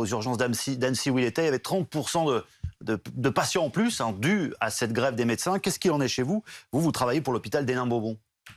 aux urgences d'Annecy où il était, il y avait 30% de patients en plus, hein, dus à cette grève des médecins. Qu'est-ce qu'il en est chez vous? Vous travaillez pour l'hôpital d'Hénin-Beaumont.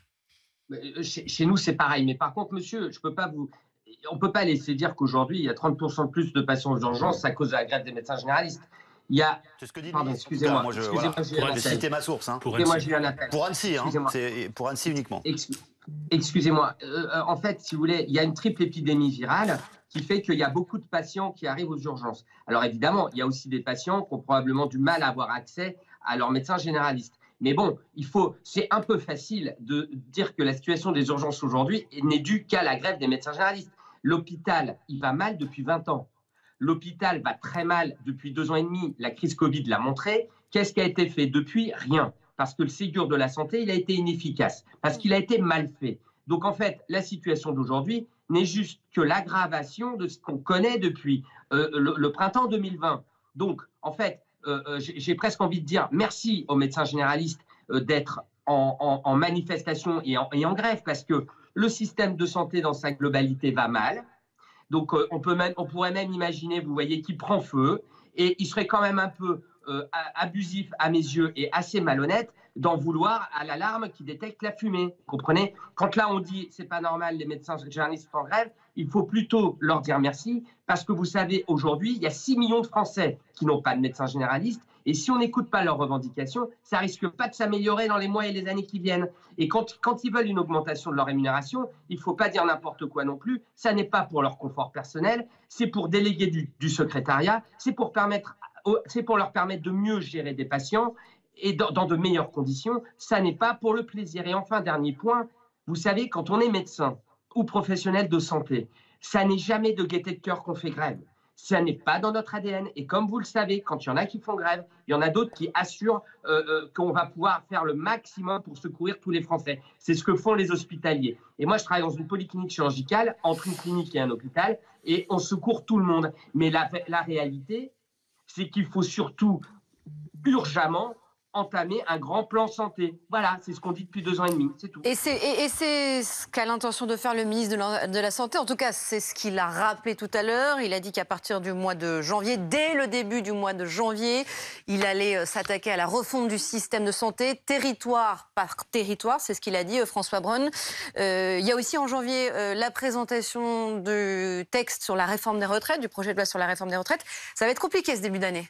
Chez nous, c'est pareil. Mais par contre, monsieur, on ne peut pas laisser dire qu'aujourd'hui, il y a 30% de plus de patients aux urgences à cause de la grève des médecins généralistes. Il y a... C'est ce que dit Pardon, le ministre. excusez-moi. Moi, Excusez-moi, j'ai cité ma source. Hein. Excusez-moi, j'ai eu un appel. Pour Annecy, hein. C'est pour Annecy uniquement. Excusez-moi. En fait, si vous voulez, il y a une triple épidémie virale qui fait qu'il y a beaucoup de patients qui arrivent aux urgences. Alors évidemment, il y a aussi des patients qui ont probablement du mal à avoir accès à leur médecin généraliste. Mais bon, c'est un peu facile de dire que la situation des urgences aujourd'hui n'est due qu'à la grève des médecins généralistes. L'hôpital, il va mal depuis 20 ans. L'hôpital va très mal depuis 2 ans et demi. La crise Covid l'a montré. Qu'est-ce qui a été fait depuis? Rien. Parce que le Ségur de la santé, il a été inefficace. Parce qu'il a été mal fait. Donc en fait, la situation d'aujourd'hui n'est juste que l'aggravation de ce qu'on connaît depuis le printemps 2020. Donc en fait, j'ai presque envie de dire merci aux médecins généralistes d'être en manifestation et en grève, parce que le système de santé dans sa globalité va mal. Donc on pourrait même imaginer, vous voyez, qu'il prend feu, et il serait quand même un peu abusif à mes yeux et assez malhonnête d'en vouloir à l'alarme qui détecte la fumée. Vous comprenez? Quand là on dit c'est pas normal, les médecins généralistes sont en grève, il faut plutôt leur dire merci, parce que vous savez, aujourd'hui, il y a 6 millions de Français qui n'ont pas de médecin généraliste, et si on n'écoute pas leurs revendications, ça risque pas de s'améliorer dans les mois et les années qui viennent. Et quand ils veulent une augmentation de leur rémunération, il ne faut pas dire n'importe quoi non plus. Ça n'est pas pour leur confort personnel, c'est pour déléguer du secrétariat, c'est pour leur permettre de mieux gérer des patients et dans de meilleures conditions. Ça n'est pas pour le plaisir. Et enfin, dernier point, vous savez, quand on est médecin ou professionnel de santé, ça n'est jamais de gaieté de cœur qu'on fait grève. Ça n'est pas dans notre ADN. Et comme vous le savez, quand il y en a qui font grève, il y en a d'autres qui assurent qu'on va pouvoir faire le maximum pour secourir tous les Français. C'est ce que font les hospitaliers. Et moi, je travaille dans une polyclinique chirurgicale, entre une clinique et un hôpital, et on secourt tout le monde. Mais la réalité, c'est qu'il faut surtout urgemment entamer un grand plan santé. Voilà, c'est ce qu'on dit depuis 2 ans et demi, c'est tout. Et c'est ce qu'a l'intention de faire le ministre de la Santé. En tout cas, c'est ce qu'il a rappelé tout à l'heure. Il a dit qu'à partir du mois de janvier, dès le début du mois de janvier, il allait s'attaquer à la refonte du système de santé, territoire par territoire. C'est ce qu'il a dit, François Braun. Il y a aussi en janvier la présentation du texte sur la réforme des retraites, du projet de loi sur la réforme des retraites. Ça va être compliqué ce début d'année.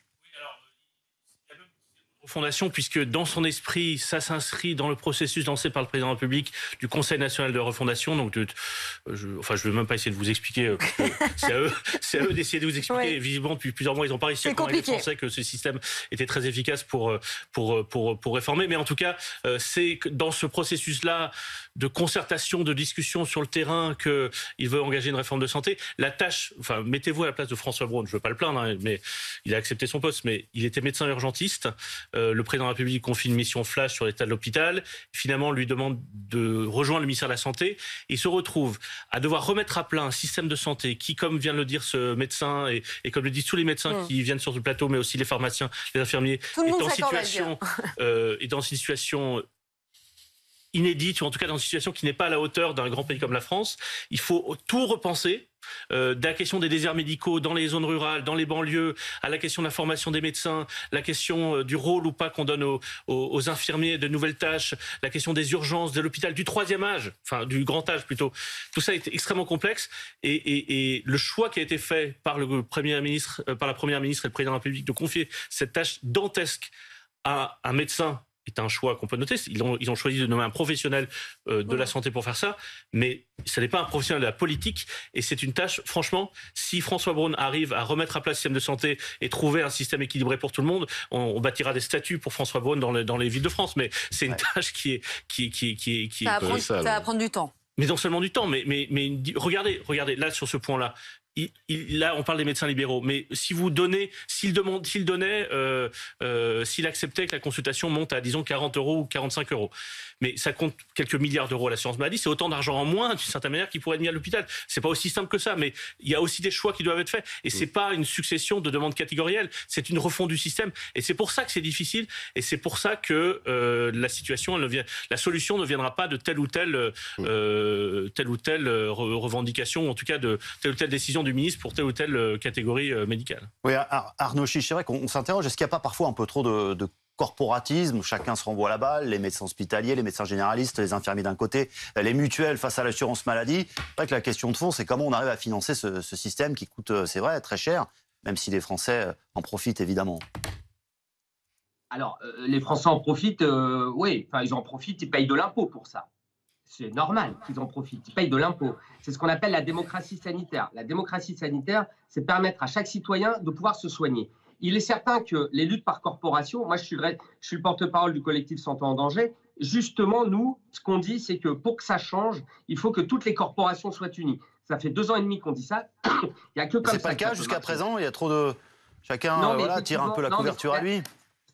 Fondation, puisque dans son esprit, ça s'inscrit dans le processus lancé par le président de la République du Conseil national de refondation. Donc, je ne vais même pas essayer de vous expliquer. C'est à eux d'essayer de vous expliquer. Ouais. Visiblement, depuis plusieurs mois, ils n'ont pas réussi à convaincre les Français que ce système était très efficace pour réformer. Mais en tout cas, c'est dans ce processus-là de concertation, de discussion sur le terrain qu'il veut engager une réforme de santé. La tâche, enfin, mettez-vous à la place de François Braun. Je ne veux pas le plaindre, hein, mais il a accepté son poste. Mais il était médecin urgentiste. Le président de la République confie une mission flash sur l'état de l'hôpital. Finalement, lui demande de rejoindre le ministère de la Santé. Il se retrouve à devoir remettre à plat un système de santé qui, comme vient de le dire ce médecin, et comme le disent tous les médecins qui viennent sur ce plateau, mais aussi les pharmaciens, les infirmiers, est dans une situation inédite, ou en tout cas dans une situation qui n'est pas à la hauteur d'un grand pays comme la France. Il faut tout repenser. De la question des déserts médicaux dans les zones rurales, dans les banlieues, à la question de la formation des médecins, la question du rôle ou pas qu'on donne aux infirmiers de nouvelles tâches, la question des urgences, de l'hôpital du 3e âge, enfin du grand âge plutôt. Tout ça est extrêmement complexe et le choix qui a été fait par la Première ministre et le président de la République de confier cette tâche dantesque à un médecin est un choix qu'on peut noter. Ils ont choisi de nommer un professionnel de la santé pour faire ça, mais ce n'est pas un professionnel de la politique, et c'est une tâche, franchement, si François Braun arrive à remettre à plat le système de santé et trouver un système équilibré pour tout le monde, on bâtira des statues pour François Braun dans les villes de France, mais c'est une tâche qui est ça va prendre du temps. Mais non seulement du temps, mais regardez, là, sur ce point-là, là, on parle des médecins libéraux, mais s'il acceptait que la consultation monte à, disons, 40 € ou 45 €, mais ça compte quelques milliards d'euros à l'assurance maladie, c'est autant d'argent en moins, d'une certaine manière, qui pourrait être mis à l'hôpital. C'est pas aussi simple que ça, mais il y a aussi des choix qui doivent être faits. Et c'est pas une succession de demandes catégorielles, c'est une refonte du système. Et c'est pour ça que c'est difficile, et c'est pour ça que la solution ne viendra pas de telle ou telle revendication, ou en tout cas de telle ou telle décision du ministre pour telle ou telle catégorie médicale. Oui, Arnaud Chiche, c'est vrai qu'on s'interroge, est-ce qu'il n'y a pas parfois un peu trop de corporatisme, chacun se renvoie la balle, les médecins hospitaliers, les médecins généralistes, les infirmiers d'un côté, les mutuelles face à l'assurance maladie. C'est vrai que la question de fond, c'est comment on arrive à financer ce système qui coûte, c'est vrai, très cher, même si les Français en profitent évidemment. Alors, les Français en profitent, oui, enfin, ils en profitent, ils payent de l'impôt pour ça. C'est normal qu'ils en profitent, ils payent de l'impôt. C'est ce qu'on appelle la démocratie sanitaire. La démocratie sanitaire, c'est permettre à chaque citoyen de pouvoir se soigner. Il est certain que les luttes par corporation, moi je suis le porte-parole du collectif Santé en danger, justement nous, ce qu'on dit, c'est que pour que ça change, il faut que toutes les corporations soient unies. Ça fait 2 ans et demi qu'on dit ça. Il y a que comme ça. C'est pas le cas jusqu'à présent, il y a trop de... Chacun tire un peu la couverture à lui.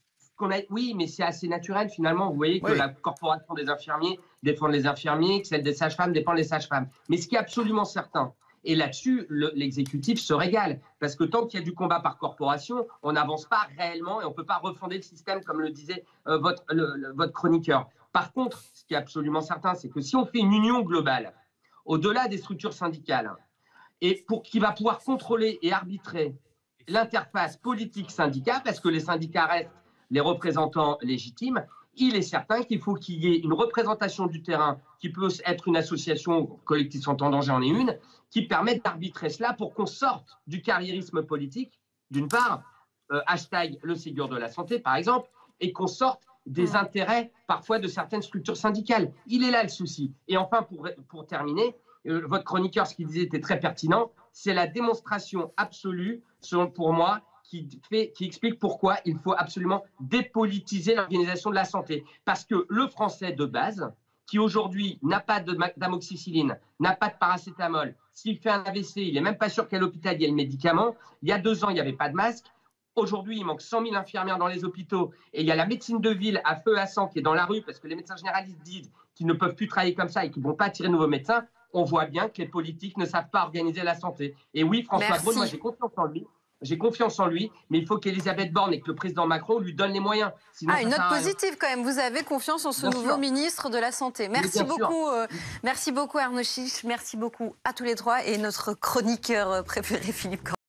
Oui, mais c'est assez naturel finalement. Vous voyez que la corporation des infirmiers défend les infirmiers, que celle des sages-femmes défend les sages-femmes. Mais ce qui est absolument certain, et là-dessus, l'exécutif se régale. Parce que tant qu'il y a du combat par corporation, on n'avance pas réellement et on ne peut pas refonder le système, comme le disait votre chroniqueur. Par contre, ce qui est absolument certain, c'est que si on fait une union globale, au-delà des structures syndicales, et qui va pouvoir contrôler et arbitrer l'interface politique-syndicat, parce que les syndicats restent les représentants légitimes, il est certain qu'il faut qu'il y ait une représentation du terrain qui peut être une association, collectif Santé en danger en est une, qui permette d'arbitrer cela pour qu'on sorte du carriérisme politique, d'une part, hashtag le Ségur de la santé par exemple, et qu'on sorte des intérêts parfois de certaines structures syndicales. Il est là le souci. Et enfin, pour terminer, votre chroniqueur, ce qu'il disait était très pertinent, c'est la démonstration absolue, pour moi, qui explique pourquoi il faut absolument dépolitiser l'organisation de la santé. Parce que le Français de base, qui aujourd'hui n'a pas d'amoxicilline, n'a pas de paracétamol, s'il fait un AVC, il n'est même pas sûr qu'à l'hôpital il y ait le médicament. Il y a 2 ans, il n'y avait pas de masque. Aujourd'hui, il manque 100 000 infirmières dans les hôpitaux et il y a la médecine de ville à feu à sang qui est dans la rue parce que les médecins généralistes disent qu'ils ne peuvent plus travailler comme ça et qu'ils ne vont pas attirer de nouveaux médecins. On voit bien que les politiques ne savent pas organiser la santé. Et oui, François Braun, moi j'ai confiance en lui. J'ai confiance en lui, mais il faut qu'Elisabeth Borne et que le président Macron lui donnent les moyens. Sinon, une note positive quand même. Vous avez confiance en ce nouveau ministre de la Santé. Merci beaucoup, merci beaucoup Arnaud Chiche. Merci beaucoup à tous les trois et notre chroniqueur préféré Philippe Corbière.